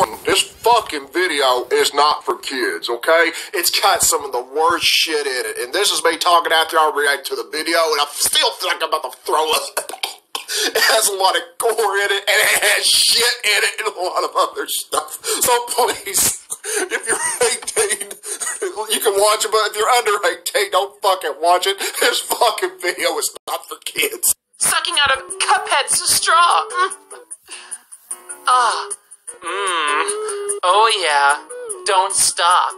This fucking video is not for kids, okay? It's got some of the worst shit in it. And this is me talking after I react to the video, and I still feel like I'm about to throw up. It has a lot of gore in it, and it has shit in it, and a lot of other stuff. So please, if you're 18, you can watch it, but if you're under 18, don't fucking watch it. This fucking video is not for kids. Sucking out of Cuphead's straw. Oh yeah, don't stop.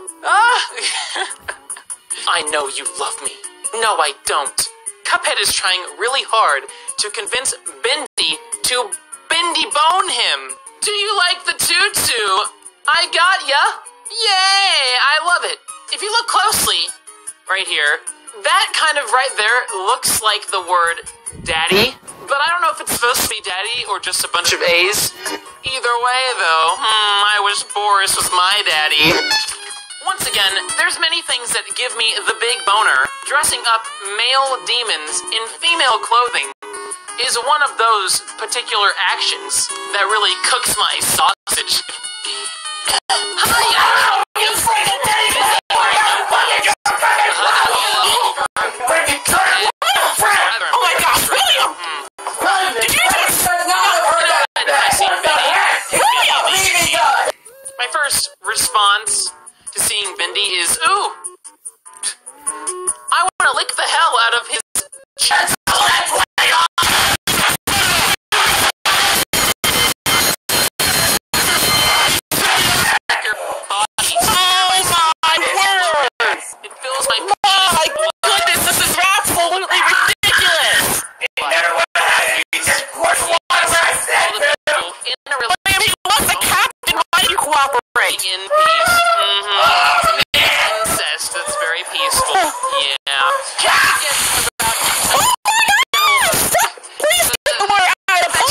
I know you love me. No, I don't. Cuphead is trying really hard to convince Bendy to bendy bone him. Do you like the tutu? I got ya. Yay, I love it. If you look closely, right here, that kind of right there looks like the word daddy. But I don't know if it's supposed to be daddy or just a bunch of A's. Either way, though, I wish Boris was my daddy. Once again, there's many things that give me the big boner. Dressing up male demons in female clothing is one of those particular actions that really cooks my sausage. Oh my gosh, William! Did you just My first response to seeing Bendy is, ooh, I want to lick the hell out of his chest. It fills my goodness, this is absolutely ridiculous! Why do you cooperate? In peace. Incest, that's very peaceful. Yeah. Please get the word out of it!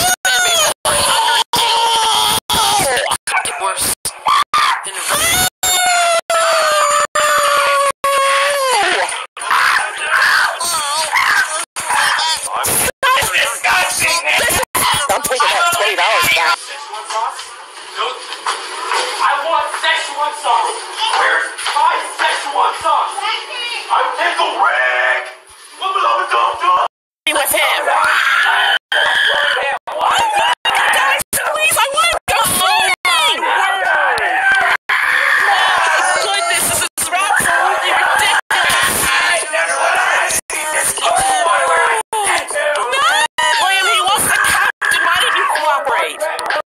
Worse than I want Szechuan sauce. Where's my Szechuan sauce? I'm Pickle Rick. with him. Guys, please, I want to go home. My goodness, this is absolutely ridiculous. William, he was the captain. Why did you cooperate?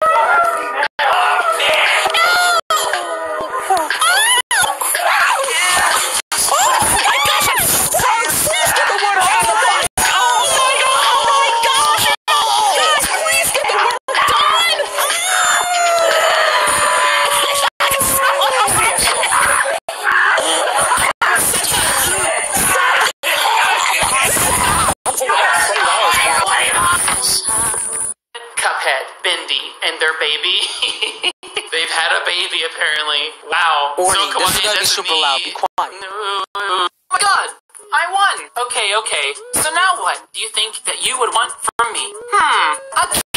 And their baby. They've had a baby, apparently. Wow. Orny, so this is gonna be super loud. Be quiet. Oh my god! I won! Okay. So now what do you think that you would want from me?